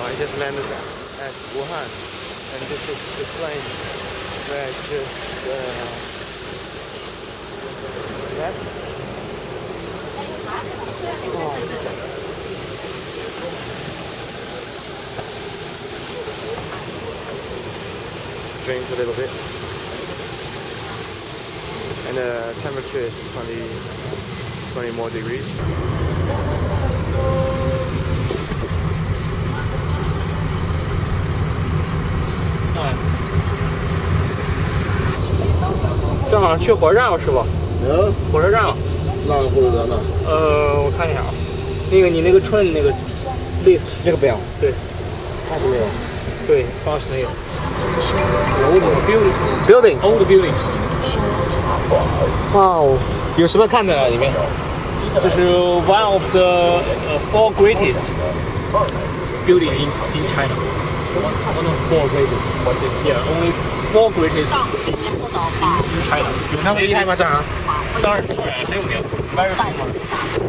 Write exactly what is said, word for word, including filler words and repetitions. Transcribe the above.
I just landed at Wuhan, and this is the plane where I just uh, left. Oh, drains a little bit, and the temperature is twenty, twenty more degrees.正好去火车站，是不？嗯，火车站。哪个火车站呢？呃，我看一下啊，那个你那个Cheung那个 list 这个表，对，那是没有。对，当时没有。Old building building old buildings。哇哦，有什么看的里面？这是 one of the uh, four greatest building in in China. One of four greatest. Yeah, only four greatest in China. 有那么厉害吗？这样？当然，当然很有名。Very famous.